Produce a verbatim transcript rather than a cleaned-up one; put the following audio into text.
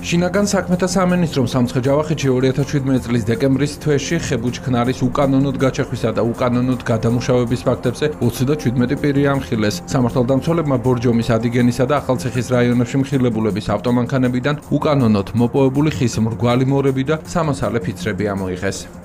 შინაგან საქმეთა სამინისტრომ სამცხე-ჯავახეთში ორი ათას შვიდმეტი წლის დეკემბრის თვეში ხე-ბუჩქნარის უკანონოდ გაჩეხვისა და უკანონოდ გადამუშავების ფაქტებზე ოცდაშვიდმეტი პირი ამხილეს. სამართალდამცველებმა ბორჯომის, ადიგენისა და ახალციხის რაიონებში მხილებულების ავტომანქანებიდან უკანონოდ მოპოვებული ხის მრგვალი მორები და სამოსალე ფიცრები ამოიღეს.